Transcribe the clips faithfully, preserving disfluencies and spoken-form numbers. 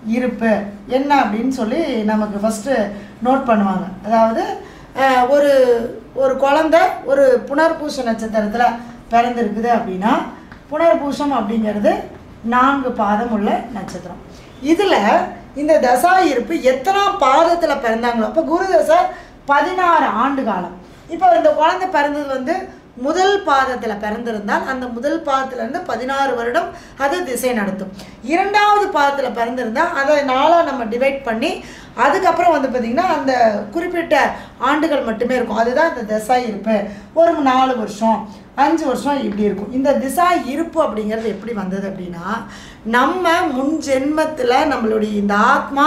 இருப்பு என்ன அப்படின்னு சொல்லி நமக்கு ஃபஸ்ட்டு நோட் பண்ணுவாங்க. அதாவது ஒரு ஒரு குழந்தை ஒரு புனர்பூச நட்சத்திரத்தில் பிறந்திருக்குது அப்படின்னா புனர்பூசம் அப்படிங்கிறது நான்கு பாதம் உள்ள நட்சத்திரம். இதில் இந்த தசா இருப்பு எத்தனாம் பாதத்தில் பிறந்தாங்களோ, அப்போ குரு தசை பதினாறு ஆண்டு காலம். இப்போ இந்த குழந்தை பிறந்தது வந்து முதல் பாதத்தில் பிறந்திருந்தால் அந்த முதல் பாதத்திலேருந்து பதினாறு வருடம் அது திசை நடத்தும். இரண்டாவது பாதத்தில் பிறந்திருந்தால் அதை நாளாக நம்ம டிவைட் பண்ணி அதுக்கப்புறம் வந்து பார்த்திங்கன்னா அந்த குறிப்பிட்ட ஆண்டுகள் மட்டுமே இருக்கும். அதுதான் இந்த திசா இருப்பு. ஒரு நாலு வருஷம் அஞ்சு வருஷம் இப்படி இருக்கும். இந்த திசா இருப்பு அப்படிங்கிறது எப்படி வந்தது அப்படின்னா, நம்ம முன் ஜென்மத்தில் நம்மளுடைய இந்த ஆத்மா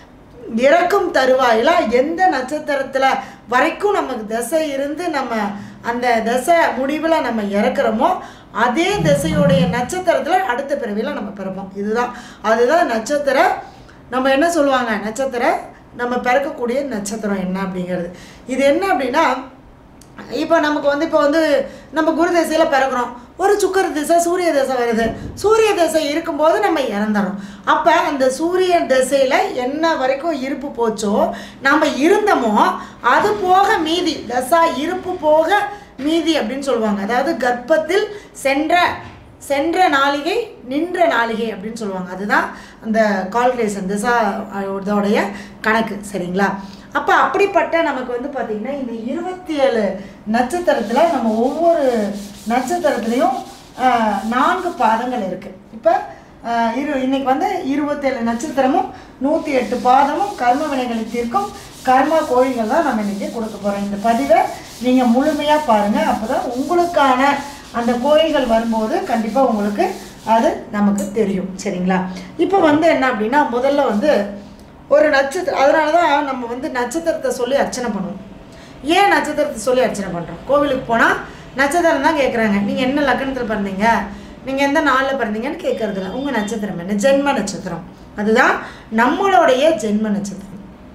இறக்கும் தருவாயில் எந்த நட்சத்திரத்தில் வரைக்கும் நமக்கு திசை இருந்து நம்ம அந்த திசை முடிவில் நம்ம இறக்குறோமோ அதே திசையுடைய நட்சத்திரத்தில் அடுத்த பிறவியில் நம்ம பிறப்போம். இதுதான் அதுதான் நட்சத்திர நம்ம என்ன சொல்லுவாங்க, நட்சத்திர நம்ம பிறக்கக்கூடிய நட்சத்திரம் என்ன அப்படிங்கிறது. இது என்ன அப்படின்னா, இப்போ நமக்கு வந்து இப்போ வந்து நம்ம குரு திசையில் பிறக்கிறோம், ஒரு சுக்கர திசை சூரிய திசை வருது. சூரிய திசை இருக்கும்போது நம்ம இறந்துறோம். அப்போ அந்த சூரிய திசையில் என்ன வரைக்கும் இருப்பு போச்சோ நம்ம இருந்தோமோ அது போக மீதி தசா இருப்பு போக மீதி அப்படின்னு சொல்லுவாங்க. அதாவது கர்ப்பத்தில் சென்ற சென்ற நாளிகை நின்ற நாளிகை அப்படின்னு சொல்லுவாங்க. அதுதான் அந்த கால்குலேஷன் திசா இதோடைய கணக்கு. சரிங்களா? அப்போ அப்படிப்பட்ட நமக்கு வந்து பார்த்திங்கன்னா இந்த இருபத்தி ஏழு நட்சத்திரத்தில் நம்ம ஒவ்வொரு நட்சத்திரத்துலேயும் நான்கு பாதங்கள் இருக்குது. இப்போ இரு இன்றைக்கி வந்து இருபத்தேழு நட்சத்திரமும் நூற்றி எட்டு பாதமும் கர்ம வினைகளை தீர்க்கும் கர்ம கோயில்கள் தான் நம்ம இன்றைக்கி கொடுக்க போகிறோம். இந்த பதிவை நீங்கள் முழுமையாக பாருங்கள். அப்போ தான் உங்களுக்கான அந்த கோயில்கள் வரும்போது கண்டிப்பாக உங்களுக்கு அது நமக்கு தெரியும். சரிங்களா? இப்போ வந்து என்ன அப்படின்னா, முதல்ல வந்து ஒரு நட்சத்திரம், அதனால தான் நம்ம வந்து நட்சத்திரத்தை சொல்லி அர்ச்சனை பண்ணுவோம். ஏன் நட்சத்திரத்தை சொல்லி அர்ச்சனை பண்ணுறோம்? கோவிலுக்கு போனால் நட்சத்திரம் தான் கேட்குறாங்க. நீங்கள் என்ன லக்னத்தில் பிறந்தீங்க, நீங்கள் எந்த நாளில் பிறந்தீங்கன்னு கேட்குறதில்ல. உங்கள் நட்சத்திரம் என்ன? ஜென்ம நட்சத்திரம். அதுதான் நம்மளுடைய ஜென்ம நட்சத்திரம்,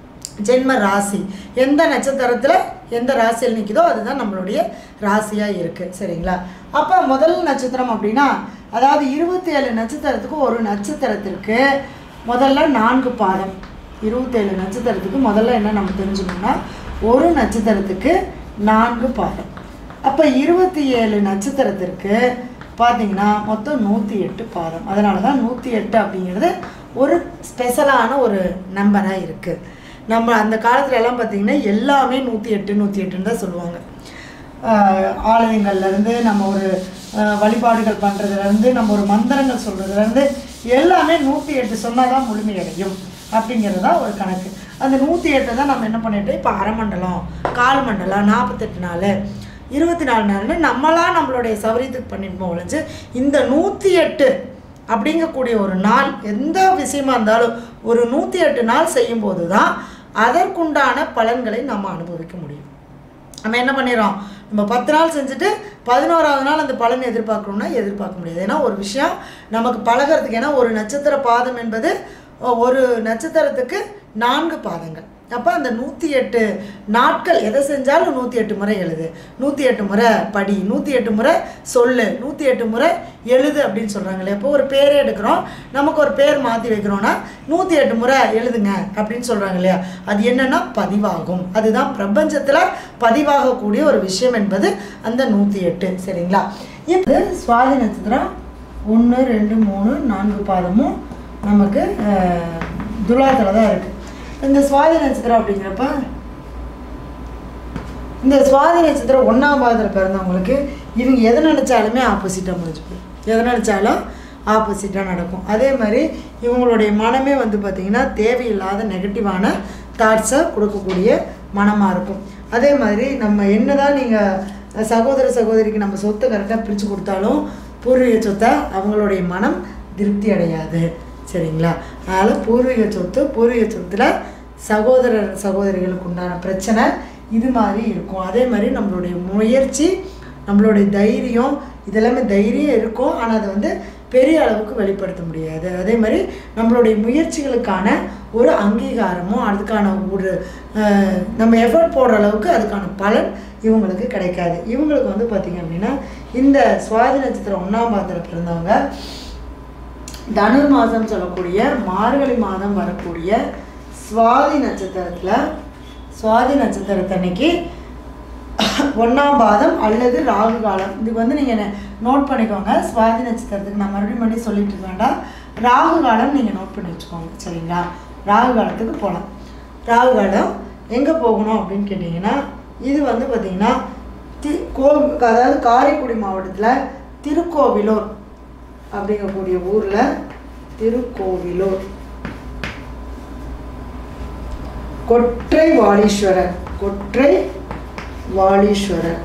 ஜென்ம ராசி. எந்த நட்சத்திரத்தில் எந்த ராசியில் நிற்குதோ அதுதான் நம்மளுடைய ராசியாக இருக்குது. சரிங்களா? அப்போ முதல் நட்சத்திரம் அப்படின்னா, அதாவது இருபத்தி ஏழு நட்சத்திரத்துக்கு ஒரு நட்சத்திரத்திற்கு முதல்ல நான்கு பாதம். இருபத்தேழு நட்சத்திரத்துக்கு முதல்ல என்ன நம்ம தெரிஞ்சுக்கணும்னா, ஒரு நட்சத்திரத்துக்கு நான்கு பாதம். அப்போ இருபத்தி ஏழு நட்சத்திரத்திற்கு பார்த்திங்கன்னா மொத்தம் நூற்றி எட்டு பாதம். அதனால தான் நூற்றி எட்டு அப்படிங்கிறது ஒரு ஸ்பெஷலான ஒரு நம்பராக இருக்குது. நம்ம அந்த காலத்துல எல்லாம் பார்த்திங்கன்னா எல்லாமே நூற்றி எட்டு நூற்றி எட்டுன்னு தான் சொல்லுவாங்க. ஆலயங்கள்லேருந்து நம்ம ஒரு வழிபாடுகள் பண்ணுறதுலேருந்து நம்ம ஒரு மந்திரங்கள் சொல்கிறதுலேருந்து எல்லாமே நூற்றி எட்டு சொன்னால் தான் முழுமையடையும் அப்படிங்கிறது தான் ஒரு கணக்கு. அந்த நூற்றி எட்டை தான் நம்ம என்ன பண்ணிட்டோம், இப்போ அரை மண்டலம், கால் மண்டலம், நாற்பத்தெட்டு நாள், இருபத்தி நாலு நாள்னு நம்மளாம் நம்மளுடைய சௌரியத்துக்கு பண்ணிட்டு ஒழிஞ்சு இந்த நூற்றி எட்டு அப்படிங்கக்கூடிய ஒரு நாள் எந்த விஷயமா இருந்தாலும் ஒரு நூற்றி எட்டு நாள் செய்யும்போது தான் அதற்குண்டான பலன்களை நம்ம அனுபவிக்க முடியும். நம்ம என்ன பண்ணிடுறோம், நம்ம பத்து நாள் செஞ்சுட்டு பதினோராவது நாள் அந்த பலன் எதிர்பார்க்கணும்னா எதிர்பார்க்க முடியாது. ஏன்னா ஒரு விஷயம் நமக்கு பழகிறதுக்கு, ஏன்னா ஒரு நட்சத்திர பாதம் என்பது ஒரு நட்சத்திரத்துக்கு நான்கு பாதங்கள். அப்போ அந்த நூற்றி எட்டு நாட்கள் எதை செஞ்சாலும் நூற்றி எட்டு முறை எழுது, நூற்றி எட்டு முறை படி, நூற்றி எட்டு முறை சொல்லு, நூற்றி எட்டு முறை எழுது அப்படின்னு சொல்கிறாங்களே. இப்போ ஒரு பேரே எடுக்கிறோம், நமக்கு ஒரு பேர் மாற்றி வைக்கிறோன்னா நூற்றி எட்டு முறை எழுதுங்க அப்படின்னு சொல்கிறாங்க இல்லையா. அது என்னென்னா பதிவாகும். அதுதான் பிரபஞ்சத்தில் பதிவாகக்கூடிய ஒரு விஷயம் என்பது அந்த நூற்றி எட்டு. சரிங்களா? இப்போ சுவாதி நட்சத்திரம் ஒன்று ரெண்டு மூணு நான்கு பாதமும் நமக்கு துலாத்தில் தான் இருக்குது. இந்த சுவாதி நட்சத்திரம் அப்படிங்கிறப்ப இந்த சுவாதி நட்சத்திரம் ஒன்றாம் பாதத்தில் பிறந்தவங்களுக்கு இவங்க எதை நினச்சாலுமே ஆப்போசிட்டாக முடிஞ்சுக்கும், எதை நினச்சாலும் ஆப்போசிட்டாக நடக்கும். அதே மாதிரி இவங்களுடைய மனமே வந்து பார்த்திங்கன்னா தேவையில்லாத நெகட்டிவான தாட்ஸை கொடுக்கக்கூடிய மனமாக இருக்கும். அதே மாதிரி நம்ம என்ன தான் நீங்கள் சகோதர சகோதரிக்கு நம்ம சொத்தை கரெக்டாக பிரித்து கொடுத்தாலும் பூர்வீக சொத்தை அவங்களுடைய மனம் திருப்தி அடையாது. சரிங்களா? அதனால் பூர்வீக சொத்து, பூர்வீக சொத்தில் சகோதரர் சகோதரிகளுக்கு உண்டான பிரச்சனை இது மாதிரி இருக்கும். அதே மாதிரி நம்மளுடைய முயற்சி, நம்மளுடைய தைரியம், இதெல்லாமே தைரியம் இருக்கும், ஆனால் அதை வந்து பெரிய அளவுக்கு வெளிப்படுத்த முடியாது. அதே மாதிரி நம்மளுடைய முயற்சிகளுக்கான ஒரு அங்கீகாரமும் அதுக்கான ஒரு நம்ம எஃபர்ட் போடுற அளவுக்கு அதுக்கான பலன் இவங்களுக்கு கிடைக்காது. இவங்களுக்கு வந்து பார்த்திங்க அப்படின்னா இந்த சுவாதி நட்சத்திரம் ஒன்றாம் பாதத்தில் பிறந்தவங்க தனுர் மாதம் சொல்லக்கூடிய மார்கழி மாதம் வரக்கூடிய சுவாதி நட்சத்திரத்தில் சுவாதி நட்சத்திரத்தன்னைக்கு ஒன்றாம் பாதம் அல்லது ராகு காலம். இதுக்கு வந்து நீங்கள் நோட் பண்ணிக்கோங்க. சுவாதி நட்சத்திரத்துக்கு நான் மறுபடியும் மறுபடியும் சொல்லிட்டு இருக்க வேண்டாம். ராகு காலம் நீங்கள் நோட் பண்ணி வச்சுக்கோங்க. சரிங்களா? ராகு காலத்துக்கு போகலாம். ராகு காலம் எங்கே போகணும் அப்படின்னு கேட்டிங்கன்னா, இது வந்து பார்த்திங்கன்னா தி கோ அதாவது காரைக்குடி மாவட்டத்தில் திருக்கோவிலூர் அப்படிங்கக்கூடிய ஊரில் திருக்கோவிலூர் கொற்றை வாலீஸ்வரர் கொற்றை வாலீஸ்வரர்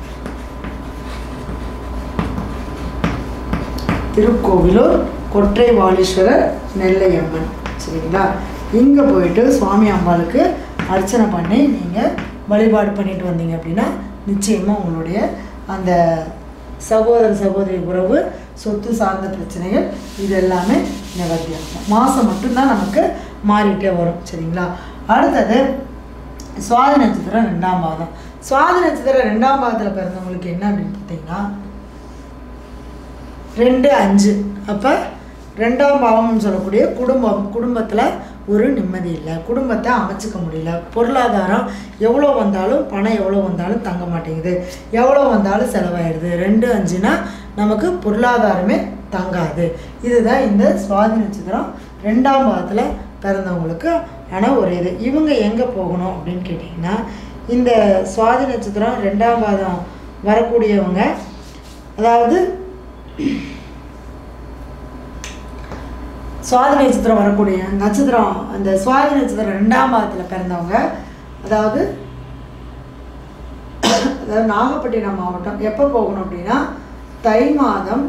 திருக்கோவிலூர் கொற்றை வாலீஸ்வரர் நெல்லையம்மன். சரிங்களா? இங்கே போயிட்டு சுவாமி அம்பாளுக்கு அர்ச்சனை பண்ணி நீங்கள் வழிபாடு பண்ணிட்டு வந்தீங்க அப்படின்னா நிச்சயமாக உங்களுடைய அந்த சகோதர சகோதரி உறவு, சொத்து சார்ந்த பிரச்சனைகள் இது எல்லாமே நிவர்த்தியாகும். மாதம் மட்டும்தான் நமக்கு மாறிட்டே வரும். சரிங்களா? அடுத்தது சுவாதி நட்சத்திரம் ரெண்டாம் பாதம். சுவாதி நட்சத்திரம் ரெண்டாம் பாதத்தில் பிறந்தவங்களுக்கு என்ன அப்படின்னு பார்த்தீங்கன்னா ரெண்டு அஞ்சு அப்போ ரெண்டாம் பாவம்னு சொல்லக்கூடிய குடும்பம். குடும்பத்தில் ஒரு நிம்மதி இல்லை, குடும்பத்தை அமைச்சிக்க முடியல, பொருளாதாரம் எவ்வளோ வந்தாலும் பணம் எவ்வளோ வந்தாலும் தங்க மாட்டேங்குது, எவ்வளோ வந்தாலும் செலவாயிடுது. ரெண்டு அஞ்சுனா நமக்கு பொருளாதாரமே தங்காது. இதுதான் இந்த சுவாதி நட்சத்திரம் ரெண்டாம் பாதத்தில் பிறந்தவங்களுக்கு. ஆனால் ஒரு இது இவங்க எங்கே போகணும் அப்படின்னு கேட்டிங்கன்னா, இந்த சுவாதி நட்சத்திரம் ரெண்டாம் பாதம் வரக்கூடியவங்க, அதாவது சுவாதி நட்சத்திரம் வரக்கூடிய நட்சத்திரம் அந்த சுவாதி நட்சத்திரம் ரெண்டாம் பாதத்தில் பிறந்தவங்க, அதாவது அதாவது நாகப்பட்டினம் மாவட்டம் எப்போ போகணும் அப்படின்னா தை மாதம்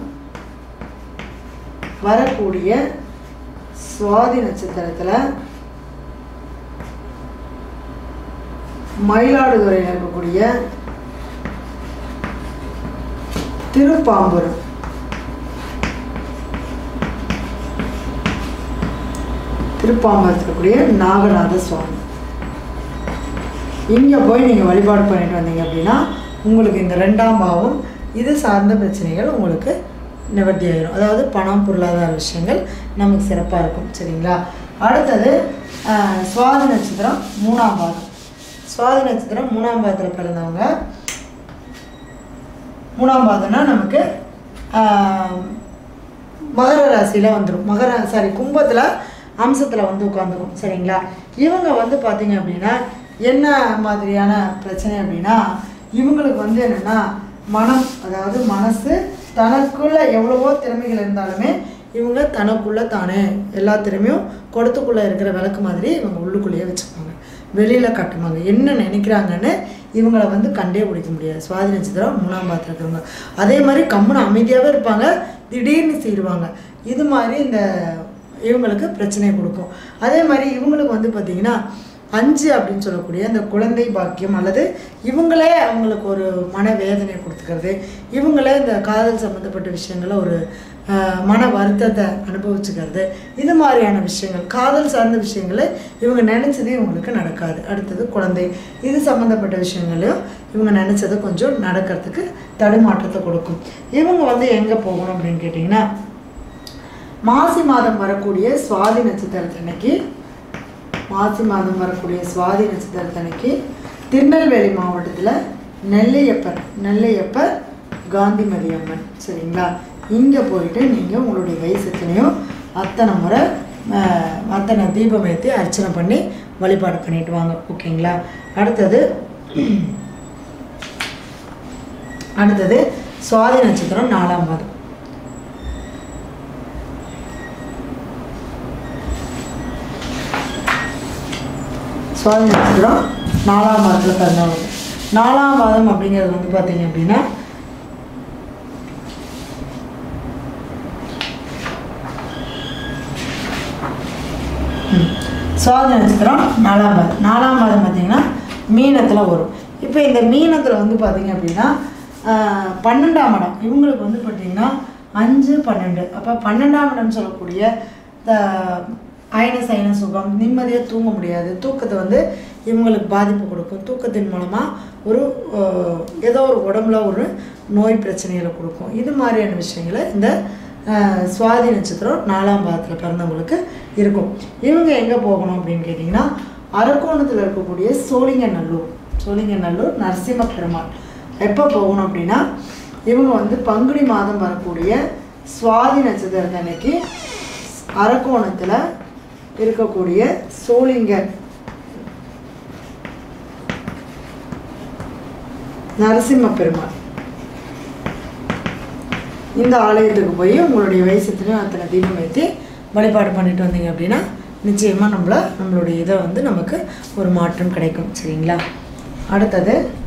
வரக்கூடிய சுவாதி நட்சத்திரத்தில் மயிலாடுதுறையில் இருக்கக்கூடிய திருப்பாம்புரம் திருப்பாம்பரத்தில் இருக்கக்கூடிய நாகநாத சுவாமி இங்கே போய் நீங்கள் வழிபாடு பண்ணிட்டு வந்தீங்க அப்படின்னா உங்களுக்கு இந்த ரெண்டாம் பாவம் இது சார்ந்த பிரச்சனைகள் உங்களுக்கு நிவர்த்தி ஆகிடும். அதாவது பணம் பொருளாதார விஷயங்கள் நமக்கு சிறப்பாக இருக்கும். சரிங்களா? அடுத்தது சுவாதி நட்சத்திரம் மூணாம் பாதம். சுவாதி நட்சத்திரம் மூணாம் பாதத்தில் பிறந்தவங்க, மூணாம் பாதம்னா நமக்கு மகர ராசியில் வந்துடும். மகர சாரி கும்பத்தில் அம்சத்தில் வந்து உட்காந்துக்கும். சரிங்களா? இவங்க வந்து பார்த்திங்க அப்படின்னா என்ன மாதிரியான பிரச்சனை அப்படின்னா, இவங்களுக்கு வந்து என்னென்னா மனம், அதாவது மனசு தனக்குள்ளே எவ்வளவோ திறமைகள் இருந்தாலுமே இவங்க தனக்குள்ளே தானே எல்லா திறமையும் கொடுத்துக்குள்ளே இருக்கிற விளக்கு மாதிரி இவங்க உள்ளுக்குள்ளேயே வச்சுப்பாங்க, வெளியில் காட்டுவாங்க. என்ன நினைக்கிறாங்கன்னு இவங்களை வந்து கண்டே பிடிக்க முடியாது. சுவாதி நட்சத்திரம் மூணாம் பாதத்தில் இருக்கிறவங்க அதே மாதிரி கம்முன்னு அமைதியாகவே இருப்பாங்க, திடீர்னு செய்வாங்க. இது மாதிரி இந்த இவங்களுக்கு பிரச்சனையை கொடுக்கும். அதே மாதிரி இவங்களுக்கு வந்து பார்த்திங்கன்னா அஞ்சு அப்படின்னு சொல்லக்கூடிய அந்த குழந்தை பாக்கியம் அல்லது இவங்களே அவங்களுக்கு ஒரு மனவேதனை கொடுத்துக்கிறது, இவங்களே இந்த காதல் சம்மந்தப்பட்ட விஷயங்களை ஒரு மன வருத்தத்தை அனுபவிச்சுக்கிறது, இது மாதிரியான விஷயங்கள் காதல் சார்ந்த விஷயங்களை இவங்க நினச்சது இவங்களுக்கு நடக்காது. அடுத்தது குழந்தை இது சம்மந்தப்பட்ட விஷயங்களையும் இவங்க நினச்சது கொஞ்சம் நடக்கிறதுக்கு தடுமாற்றத்தை கொடுக்கும். இவங்க வந்து எங்கே போகணும் அப்படின்னு கேட்டிங்கன்னா, மாசி மாதம் வரக்கூடிய சுவாதி நட்சத்திரத்தன்னைக்கு மாசி மாதம் வரக்கூடிய சுவாதி நட்சத்திரத்தன்னைக்கு திருநெல்வேலி மாவட்டத்தில் நெல்லையப்பர் நெல்லையப்பர் காந்திமதி அம்மன். சரிங்களா? இங்கே போயிட்டு நீங்கள் உங்களுடைய வயசுலையும் அத்தனை முறை அத்தனை தீபம் ஏற்றி அர்ச்சனை பண்ணி வழிபாடு பண்ணிட்டு வாங்க. ஓகேங்களா? அடுத்தது அடுத்தது சுவாதி நட்சத்திரம் நாலாம் பாதம். சுவாதி நட்சத்திரம் நாலாம் பாதத்தில் பிறந்தவங்க. நாலாம் பாதம் அப்படிங்கிறது வந்து பார்த்தீங்க அப்படின்னா சுவாதி நட்சத்திரம் நாலாம் பாதம். நாலாம் பாதம் பார்த்தீங்கன்னா மீனத்தில் வரும். இப்போ இந்த மீனத்தில் வந்து பார்த்தீங்க அப்படின்னா பன்னெண்டாம் இடம் இவங்களுக்கு வந்து பார்த்தீங்கன்னா அஞ்சு பன்னெண்டு அப்போ பன்னெண்டாம் இடம் சொல்லக்கூடிய த அயன சயன சுகம், நிம்மதியாக தூங்க முடியாது, தூக்கத்தை வந்து இவங்களுக்கு பாதிப்பு கொடுக்கும். தூக்கத்தின் மூலமாக ஒரு ஏதோ ஒரு உடம்புல ஒரு நோய் பிரச்சனைகளை கொடுக்கும். இது மாதிரியான விஷயங்களை இந்த சுவாதி நட்சத்திரம் நாலாம் பாதத்தில் பிறந்தவங்களுக்கு இருக்கும். இவங்க எங்கே போகணும் அப்படின்னு கேட்டிங்கன்னா அரக்கோணத்தில் இருக்கக்கூடிய சோழிங்கநல்லூர் சோழிங்கநல்லூர் நரசிம்ம பெருமாள் எப்போ போகணும் அப்படின்னா இவங்க வந்து பங்குனி மாதம் வரக்கூடிய சுவாதி நட்சத்திரத்தை அன்னைக்கு அரக்கோணத்தில் இருக்கக்கூடிய சோழிங்கர் நரசிம்ம பெருமாள் இந்த ஆலயத்துக்கு போய் உங்களுடைய வயசுலையும் அத்தனை தீபம் வைத்து வழிபாடு பண்ணிட்டு வந்தீங்க அப்படின்னா நிச்சயமாக நம்மள நம்மளுடைய இதை வந்து நமக்கு ஒரு மாற்றம் கிடைக்கும். சரிங்களா? அடுத்தது